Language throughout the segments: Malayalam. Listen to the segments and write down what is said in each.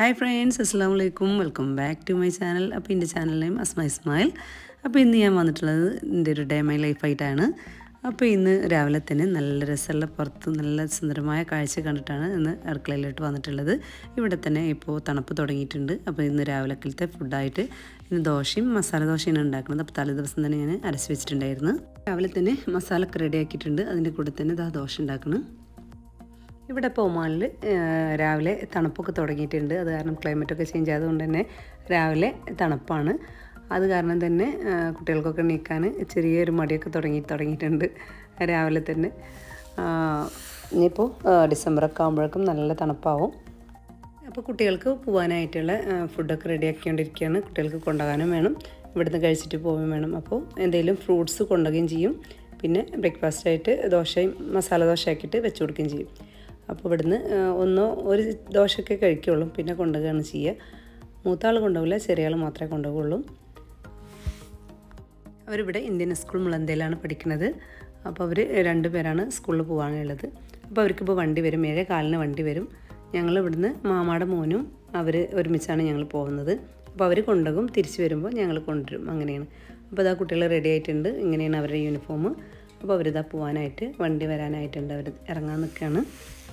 Hi friends, assalamu alaikum. Welcome back to my channel. അപ്പോൾ എൻ്റെ ചാനൽ നെയിം Asma Ismail. അപ്പോൾ ഇന്ന് ഞാൻ വന്നിട്ടുള്ളത് എൻ്റെ ഒരു ഡേ മൈ ലൈഫ് ആയിട്ടാണ്. അപ്പോൾ ഇന്ന് രാവിലെ തന്നെ നല്ല രസമുള്ള പുറത്ത് നല്ല സുന്ദരമായ കാഴ്ച കണ്ടിട്ടാണ് ഇന്ന് അടുക്കളയിലോട്ട് വന്നിട്ടുള്ളത്. ഇവിടെ തന്നെ ഇപ്പോൾ തണുപ്പ് തുടങ്ങിയിട്ടുണ്ട്. അപ്പോൾ ഇന്ന് രാവിലത്തെ ഫുഡായിട്ട് ഇന്ന് ദോശയും മസാല ദോശയാണ് ഉണ്ടാക്കുന്നത്. അപ്പോൾ തലേ ദിവസം തന്നെ ഞാൻ അരച്ച് വെച്ചിട്ടുണ്ടായിരുന്നു. രാവിലെ തന്നെ മസാലയൊക്കെ റെഡി ആക്കിയിട്ടുണ്ട്. അതിൻ്റെ കൂടെ തന്നെ ദോശ ഉണ്ടാക്കണം. ഇവിടെ ഇപ്പോൾ ഒമാനിൽ രാവിലെ തണുപ്പൊക്കെ തുടങ്ങിയിട്ടുണ്ട്. അത് കാരണം ക്ലൈമറ്റൊക്കെ ചേഞ്ച് ആയതുകൊണ്ട് തന്നെ രാവിലെ തണുപ്പാണ്. അത് കാരണം തന്നെ കുട്ടികൾക്കൊക്കെ എണീക്കാൻ ചെറിയൊരു മടിയൊക്കെ തുടങ്ങിയിട്ടുണ്ട് രാവിലെ തന്നെ. ഇനിയിപ്പോൾ ഡിസംബറൊക്കെ ആകുമ്പോഴേക്കും നല്ല തണുപ്പാവും. അപ്പോൾ കുട്ടികൾക്ക് പോകാനായിട്ടുള്ള ഫുഡൊക്കെ റെഡിയാക്കിക്കൊണ്ടിരിക്കുകയാണ്. കുട്ടികൾക്ക് കൊണ്ടുപോകാനും വേണം, ഇവിടുന്ന് കഴിച്ചിട്ട് പോവുകയും വേണം. അപ്പോൾ എന്തെങ്കിലും ഫ്രൂട്ട്സ് കൊണ്ടുപോവുകയും ചെയ്യും. പിന്നെ ബ്രേക്ക്ഫാസ്റ്റായിട്ട് ദോശയും മസാല ദോശ ആക്കിയിട്ട് വെച്ച് കൊടുക്കുകയും ചെയ്യും. അപ്പോൾ ഇവിടുന്ന് ഒരു ദോശയൊക്കെ കഴിക്കുകയുള്ളൂ, പിന്നെ കൊണ്ടുപോവുകയാണ് ചെയ്യുക. മൂത്താൾ കൊണ്ടുപോകില്ല, ചെറിയ ആൾ മാത്രമേ കൊണ്ടുപോകുള്ളൂ. അവരിവിടെ ഇന്ത്യൻ സ്കൂൾ മുളന്തയിലാണ് പഠിക്കുന്നത്. അപ്പോൾ അവർ 2 പേരാണ് സ്കൂളിൽ പോകാനുള്ളത്. അപ്പോൾ അവർക്കിപ്പോൾ വണ്ടി വരും, 7:15 വണ്ടി വരും. ഞങ്ങൾ ഇവിടുന്ന് മാമാടെ മോനും അവർ ഒരുമിച്ചാണ് ഞങ്ങൾ പോകുന്നത്. അപ്പോൾ അവർ കൊണ്ടുപോകും, തിരിച്ച് വരുമ്പോൾ ഞങ്ങൾ കൊണ്ടുവരും, അങ്ങനെയാണ്. അപ്പോൾ അതാ കുട്ടികൾ റെഡി ആയിട്ടുണ്ട്. ഇങ്ങനെയാണ് അവരുടെ യൂണിഫോം. അപ്പോൾ അവരിതാ പോകാനായിട്ട് വണ്ടി വരാനായിട്ടുണ്ട്, അവർ ഇറങ്ങാൻ നിൽക്കുകയാണ്.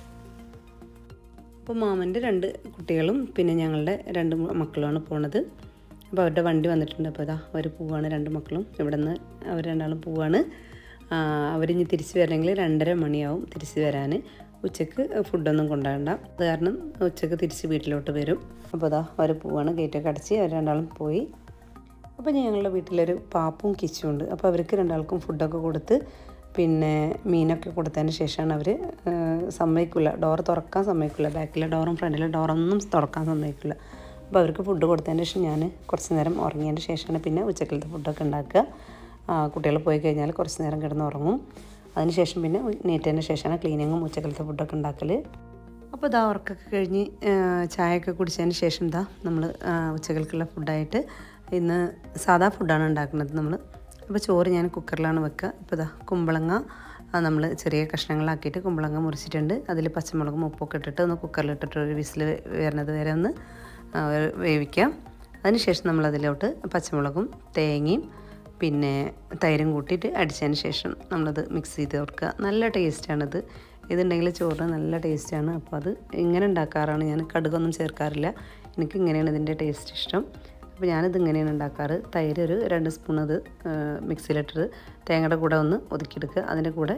അപ്പോൾ മാമൻ്റെ 2 കുട്ടികളും പിന്നെ ഞങ്ങളുടെ 2 മക്കളുമാണ് പോണത്. അപ്പോൾ അവരുടെ വണ്ടി വന്നിട്ടുണ്ട്. അപ്പോൾ അവർ പോവുകയാണ്, 2 മക്കളും. ഇവിടെ നിന്ന് അവർ 2 പോവുകയാണ്. അവരിഞ്ഞ് തിരിച്ച് വരണമെങ്കിൽ 2:30 മണിയാവും തിരിച്ച് വരാൻ. ഉച്ചയ്ക്ക് ഫുഡൊന്നും കൊണ്ടുപോകണ്ട, അത് കാരണം ഉച്ചയ്ക്ക് തിരിച്ച് വീട്ടിലോട്ട് വരും. അപ്പോൾ അവർ പോവുകയാണ്. ഗേറ്റൊക്കെ അടച്ച് അവർ 2 പോയി. അപ്പോൾ ഞങ്ങളുടെ വീട്ടിലൊരു പാപ്പും കിച്ചും ഉണ്ട്. അപ്പോൾ അവർക്ക് 2 ഫുഡൊക്കെ കൊടുത്ത് പിന്നെ മീനൊക്കെ കൊടുത്തതിന് ശേഷമാണ് അവർ സമ്മതിക്കില്ല, ഡോർ തുറക്കാൻ സമ്മതിക്കില്ല. ബാക്കിലെ ഡോറും ഫ്രണ്ടിലെ ഡോറൊന്നും തുറക്കാൻ സമ്മതിക്കില്ല. അപ്പോൾ അവർക്ക് ഫുഡ് കൊടുത്തതിന് ശേഷം ഞാൻ കുറച്ച് നേരം ഉറങ്ങിയതിന് ശേഷമാണ് പിന്നെ ഉച്ചക്കലത്തെ ഫുഡൊക്കെ ഉണ്ടാക്കുക. കുട്ടികൾ പോയി കഴിഞ്ഞാൽ കുറച്ച് നേരം കിടന്ന് ഉറങ്ങും. അതിന് ശേഷം പിന്നെ നീറ്റതിന് ശേഷമാണ് ക്ലീനിങ്ങും ഉച്ചക്കലത്തെ ഫുഡൊക്കെ ഉണ്ടാക്കൽ. അപ്പോൾ ഉറക്കൊക്കെ കഴിഞ്ഞ് ചായയൊക്കെ കുടിച്ചതിന് ശേഷം നമ്മൾ ഉച്ചക്കലക്കുള്ള ഫുഡായിട്ട് ഇന്ന് സാധാ ഫുഡാണ് ഉണ്ടാക്കുന്നത് നമ്മൾ. അപ്പോൾ ചോറ് ഞാൻ കുക്കറിലാണ് വെക്കുക. ഇപ്പോൾ കുമ്പളങ്ങ നമ്മൾ ചെറിയ കഷ്ണങ്ങളാക്കിയിട്ട് കുമ്പളങ്ങ മുറിച്ചിട്ടുണ്ട്. അതിൽ പച്ചമുളകും ഉപ്പൊക്കെ ഇട്ടിട്ട് ഒന്ന് കുക്കറിലിട്ടിട്ട് ഒരു വിസിൽ വരുന്നത് വരെ ഒന്ന് വേവിക്കാം. അതിനുശേഷം നമ്മളതിലോട്ട് പച്ചമുളകും തേങ്ങയും പിന്നെ തൈരും കൂട്ടിയിട്ട് അടിച്ചതിന് ശേഷം നമ്മളത് മിക്സ് ചെയ്ത് കൊടുക്കുക. നല്ല ടേസ്റ്റാണിത്. ഇതുണ്ടെങ്കിൽ ചോറിന് നല്ല ടേസ്റ്റാണ്. അപ്പോൾ അത് ഇങ്ങനെ ഉണ്ടാക്കാറാണ് ഞാൻ. കടുകൊന്നും ചേർക്കാറില്ല. എനിക്ക് ഇങ്ങനെയാണ് ഇതിൻ്റെ ടേസ്റ്റ് ഇഷ്ടം. അപ്പോൾ ഞാനിത് ഇങ്ങനെയാണ് ഉണ്ടാക്കാറ്. തൈര് ഒരു 2 സ്പൂൺ അത് മിക്സിയിലിട്ടത് തേങ്ങയുടെ കൂടെ ഒന്ന് ഒതുക്കിയെടുക്കുക. അതിൻ്റെ കൂടെ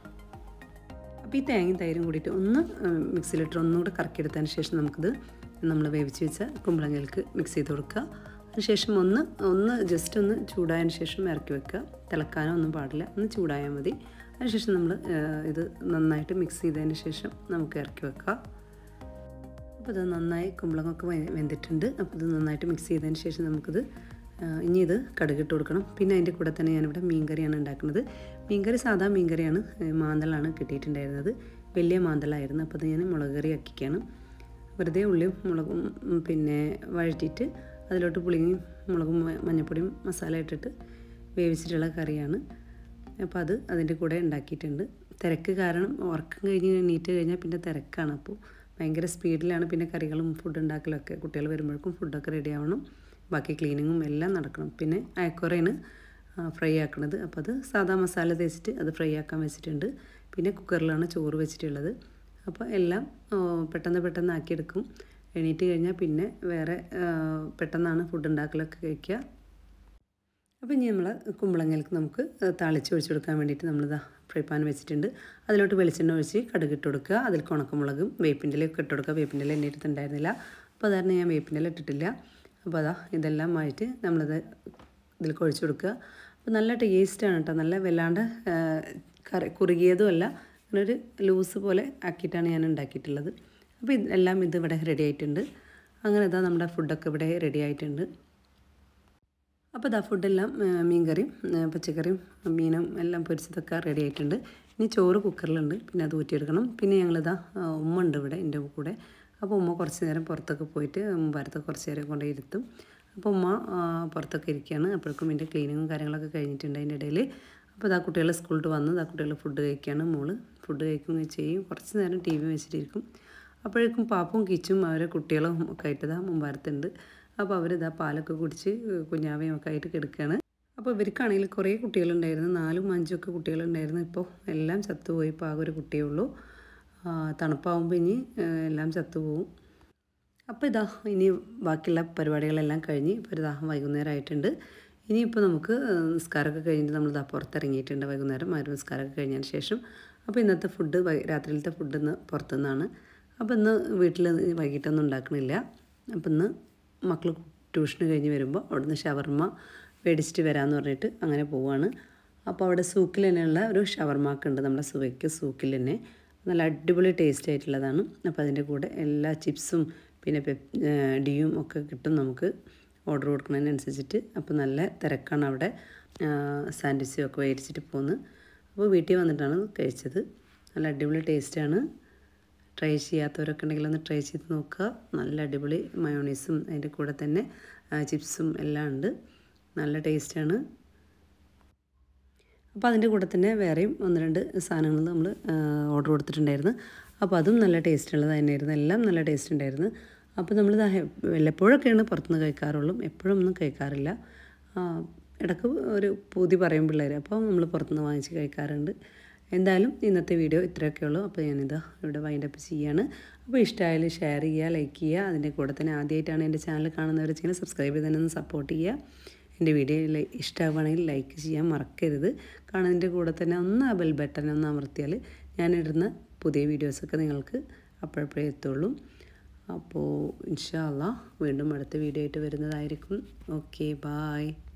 അപ്പോൾ ഈ തേങ്ങയും തൈരും കൂടിയിട്ട് ഒന്ന് മിക്സിയിലിട്ട് ഒന്നുകൂടെ കറക്കിയെടുത്തതിന് ശേഷം നമുക്കിത് നമ്മൾ വേവിച്ച് വെച്ച കുമ്പളങ്ങയിലേക്ക് മിക്സ് ചെയ്ത് കൊടുക്കുക. അതിനുശേഷം ഒന്ന് ജസ്റ്റ് ഒന്ന് ചൂടായതിന് ശേഷം ഇറക്കി വെക്കുക. തിളക്കാനോ ഒന്നും പാടില്ല, ഒന്ന് ചൂടായാൽ മതി. അതിനുശേഷം നമ്മൾ ഇത് നന്നായിട്ട് മിക്സ് ചെയ്തതിന് ശേഷം നമുക്ക് ഇറക്കി വെക്കുക. അപ്പോൾ ഇത് നന്നായി കുമ്പളങ്ങൊക്കെ വെന്തിട്ടുണ്ട്. അപ്പോൾ ഇത് നന്നായിട്ട് മിക്സ് ചെയ്തതിന് ശേഷം നമുക്കിത് ഇനി ഇത് കടുകിട്ട് കൊടുക്കണം. പിന്നെ അതിൻ്റെ കൂടെ തന്നെ ഞാനിവിടെ മീൻകറിയാണ് ഉണ്ടാക്കുന്നത്. മീൻകറി സാധാ മീൻകറിയാണ്, മാന്തളാണ് കിട്ടിയിട്ടുണ്ടായിരുന്നത്, വലിയ മാന്തളായിരുന്നു. അപ്പോൾ അത് ഞാൻ മുളക് കറി ആക്കിക്കുകയാണ്. വെറുതെ ഉള്ളിയും മുളകും പിന്നെ വഴറ്റിയിട്ട് അതിലോട്ട് പുളിയും മുളകും മഞ്ഞൾപ്പൊടിയും മസാല ഇട്ടിട്ട് വേവിച്ചിട്ടുള്ള കറിയാണ്. അപ്പോൾ അത് അതിൻ്റെ കൂടെ ഉണ്ടാക്കിയിട്ടുണ്ട്. തിരക്ക് കാരണം ഉറക്കം കഴിഞ്ഞ് എണീറ്റ് കഴിഞ്ഞാൽ പിന്നെ തിരക്കാണ്. അപ്പോൾ ഭയങ്കര സ്പീഡിലാണ് പിന്നെ കറികളും ഫുഡ് ഉണ്ടാക്കലൊക്കെ. കുട്ടികൾ വരുമ്പോഴേക്കും ഫുഡൊക്കെ റെഡി ആവണം, ബാക്കി ക്ലീനിങ്ങും എല്ലാം നടക്കണം. പിന്നെ അയക്കുറയാണ് ഫ്രൈ ആക്കുന്നത്. അപ്പോൾ അത് സാധാ മസാല തേച്ചിട്ട് അത് ഫ്രൈ ആക്കാൻ വെച്ചിട്ടുണ്ട്. പിന്നെ കുക്കറിലാണ് ചോറ് വെച്ചിട്ടുള്ളത്. അപ്പോൾ എല്ലാം പെട്ടെന്ന് ആക്കിയെടുക്കും. എണീറ്റ് കഴിഞ്ഞാൽ പിന്നെ വേറെ പെട്ടെന്നാണ് ഫുഡ് ഉണ്ടാക്കലൊക്കെ കഴിക്കുക. അപ്പോൾ ഇനി നമ്മൾ കുമ്പളങ്ങയിലേക്ക് നമുക്ക് താളിച്ച് ഒഴിച്ച് കൊടുക്കാൻ വേണ്ടിയിട്ട് നമ്മളിതാ ഫ്രൈ പാൻ വെച്ചിട്ടുണ്ട്. അതിലോട്ട് വെളിച്ചെണ്ണ ഒഴിച്ച് കടുകിട്ട് കൊടുക്കുക. അതിൽ ഉണക്കമുളകും വേപ്പിൻ്റെ ഇലയൊക്കെ ഇട്ട് കൊടുക്കുക. വേപ്പിൻ്റെ ഇല എൻ്റെ അടുത്തുണ്ടായിരുന്നില്ല, അപ്പോൾ അതാരണം ഞാൻ വേപ്പിൻ്റെ ഇല ഇട്ടിട്ടില്ല. അപ്പോൾ ഇതെല്ലാം ആയിട്ട് നമ്മളിത് ഇതിലേക്ക് ഒഴിച്ച് കൊടുക്കുക. അപ്പോൾ നല്ല ടേസ്റ്റാണ് കേട്ടോ. നല്ല വല്ലാണ്ട് കുറുകിയതും അല്ല, അങ്ങനെ ഒരു ലൂസ് പോലെ ആക്കിയിട്ടാണ് ഞാൻ ഉണ്ടാക്കിയിട്ടുള്ളത്. അപ്പോൾ എല്ലാം ഇവിടെ റെഡി ആയിട്ടുണ്ട്. അങ്ങനെ നമ്മുടെ ഫുഡൊക്കെ ഇവിടെ റെഡി ആയിട്ടുണ്ട്. അപ്പോൾ ഫുഡെല്ലാം മീൻകറിയും പച്ചക്കറിയും മീനും എല്ലാം പൊരിച്ചതൊക്കെ റെഡി ആയിട്ടുണ്ട്. ഇനി ചോറ് കുക്കറിലുണ്ട്, പിന്നെ അത് ഊറ്റിയെടുക്കണം. പിന്നെ ഉമ്മ ഉണ്ട് ഇവിടെ എൻ്റെ കൂടെ. അപ്പോൾ ഉമ്മ കുറച്ച് നേരം പുറത്തൊക്കെ പോയിട്ട് മുമ്പാരത്തൊക്കെ കുറച്ച് നേരം കൊണ്ട് ഇരുത്തും. അപ്പോൾ ഉമ്മ പുറത്തൊക്കെ ഇരിക്കുകയാണ്. അപ്പോഴേക്കും എൻ്റെ ക്ലീനിങ്ങും കാര്യങ്ങളൊക്കെ കഴിഞ്ഞിട്ടുണ്ട് അതിൻ്റെ ഇടയിൽ. അപ്പോൾ കുട്ടികൾ സ്കൂളിൽ വന്ന് കുട്ടികൾ ഫുഡ് കഴിക്കുകയാണ്. മോള് ഫുഡ് കഴിക്കുകയും ചെയ്യും. കുറച്ച് നേരം TV വെച്ചിട്ടിരിക്കും. അപ്പോഴേക്കും പാപ്പും കിച്ചും അവരെ കുട്ടികളും ഒക്കെ ആയിട്ട് ഇതാ മുമ്പാരത്തുണ്ട്. അപ്പോൾ അവരിതാ പാലൊക്കെ കുടിച്ച് കുഞ്ഞാവയും ഒക്കെ ആയിട്ട് കിടക്കുകയാണ്. അപ്പോൾ ഇവർക്കാണെങ്കിൽ കുറേ കുട്ടികളുണ്ടായിരുന്നു, 4ഉം 5ഉം ഒക്കെ കുട്ടികളുണ്ടായിരുന്നു. ഇപ്പോൾ എല്ലാം ചത്തുപോയി. ഇപ്പോൾ ആകെ ഒരു കുട്ടിയേ ഉള്ളൂ. തണുപ്പാകുമ്പോൾ ഇനി എല്ലാം ചത്തുപോകും. അപ്പോൾ ഇതാ ഇനി ബാക്കിയുള്ള പരിപാടികളെല്ലാം കഴിഞ്ഞ് ഇപ്പോൾ ഇതാ വൈകുന്നേരമായിട്ടുണ്ട്. ഇനിയിപ്പോൾ നമുക്ക് നിസ്കാരമൊക്കെ കഴിഞ്ഞിട്ട് നമ്മളിതാ പുറത്തിറങ്ങിയിട്ടുണ്ട്. വൈകുന്നേരം നിസ്കാരമൊക്കെ കഴിഞ്ഞതിന് ശേഷം. അപ്പോൾ ഇന്നത്തെ ഫുഡ് രാത്രിയിലത്തെ ഫുഡ് ഇന്ന് പുറത്തുനിന്നാണ്. അപ്പോൾ ഇന്ന് വീട്ടിൽ വൈകിട്ടൊന്നും ഉണ്ടാക്കണില്ല. അപ്പോൾ ഇന്ന് മക്കൾ ട്യൂഷന് കഴിഞ്ഞ് വരുമ്പോൾ അവിടുന്ന് ഷവർമ്മ മേടിച്ചിട്ട് വരാമെന്ന് പറഞ്ഞിട്ട് അങ്ങനെ പോവുകയാണ്. അപ്പോൾ അവിടെ സൂക്കിൽ തന്നെയുള്ള ഒരു ഷവർമ്മ ഉണ്ട്, നമ്മുടെ സുവയ്ക്ക് സൂക്കിൽ തന്നെ നല്ല അടിപൊളി ടേസ്റ്റ് ആയിട്ടുള്ളതാണ്. അപ്പോൾ അതിൻ്റെ കൂടെ എല്ലാ ചിപ്സും പിന്നെ ഡിയും ഒക്കെ കിട്ടും നമുക്ക് ഓർഡർ കൊടുക്കുന്നതിനനുസരിച്ചിട്ട്. അപ്പോൾ നല്ല തിരക്കാണ് അവിടെ. സാൻഡ്വിച്ചും ഒക്കെ മേടിച്ചിട്ട് പോകുന്നു. അപ്പോൾ വീട്ടിൽ വന്നിട്ടാണ് കഴിച്ചത്. നല്ല അടിപൊളി ടേസ്റ്റാണ്. ട്രൈ ചെയ്യാത്തവരൊക്കെ ഉണ്ടെങ്കിൽ ഒന്ന് ട്രൈ ചെയ്ത് നോക്കുക. നല്ല അടിപൊളി മയോണീസും അതിൻ്റെ കൂടെ തന്നെ ചിപ്സും എല്ലാം ഉണ്ട്. നല്ല ടേസ്റ്റാണ്. അപ്പോൾ അതിൻ്റെ കൂടെ തന്നെ വേറെയും 1-2 സാധനങ്ങൾ നമ്മൾ ഓർഡർ കൊടുത്തിട്ടുണ്ടായിരുന്നു. അപ്പോൾ അതും നല്ല ടേസ്റ്റ് ഉള്ളത് തന്നെയായിരുന്നു. എല്ലാം നല്ല ടേസ്റ്റ് ഉണ്ടായിരുന്നു. അപ്പോൾ നമ്മൾ വല്ലപ്പോഴൊക്കെയാണ് പുറത്തുനിന്ന് കഴിക്കാറുള്ളൂ, എപ്പോഴും ഒന്നും കഴിക്കാറില്ല. ഇടയ്ക്ക് ഒരു പൂതി പറയും പിള്ളേർ, അപ്പോൾ നമ്മൾ പുറത്തുനിന്ന് വാങ്ങിച്ച് കഴിക്കാറുണ്ട്. എന്തായാലും ഇന്നത്തെ വീഡിയോ ഇത്രയൊക്കെ ഉള്ളൂ. അപ്പോൾ ഞാനിതാ ഇവിടെ വൈൻഡപ്പ് ചെയ്യാണ്. അപ്പോൾ ഇഷ്ടമായാലും ഷെയർ ചെയ്യുക, ലൈക്ക് ചെയ്യുക. അതിൻ്റെ കൂടെ തന്നെ ആദ്യമായിട്ടാണ് എൻ്റെ ചാനൽ കാണുന്നവർ വെച്ചാൽ സബ്സ്ക്രൈബ് ചെയ്ത് തന്നെ ഒന്ന് സപ്പോർട്ട് ചെയ്യുക. എൻ്റെ വീഡിയോ ഇഷ്ടമാവുകയാണെങ്കിൽ ലൈക്ക് ചെയ്യാൻ മറക്കരുത്. കാണുന്നതിൻ്റെ കൂടെ തന്നെ ഒന്ന് ആ ബെൽ ബട്ടൺ ഒന്ന് അമർത്തിയാൽ ഞാനിടുന്ന പുതിയ വീഡിയോസൊക്കെ നിങ്ങൾക്ക് അപ്പോഴപ്പോഴേ എത്തുള്ളൂ. അപ്പോൾ ഇൻഷാ അല്ലാഹ് വീണ്ടും അടുത്ത വീഡിയോ ആയിട്ട് വരുന്നതായിരിക്കും. Okay, bye.